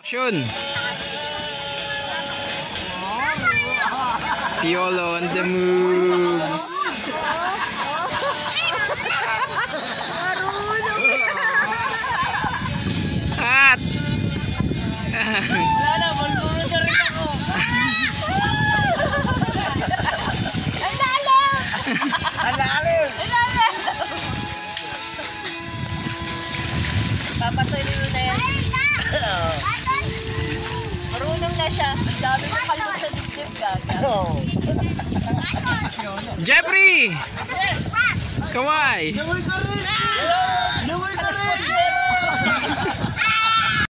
Action! Piolo on the moves! At! Wala na, bulbulo na rin ako. Ang lalim! Ang lalim! Ang lalim! Papatuloy mo na yan. Marunong na siya. Ang dami na kalong sa dibdib, gaga. Jeffrey! Yes! Kawai! Nawal ka rin! Nawal ka rin!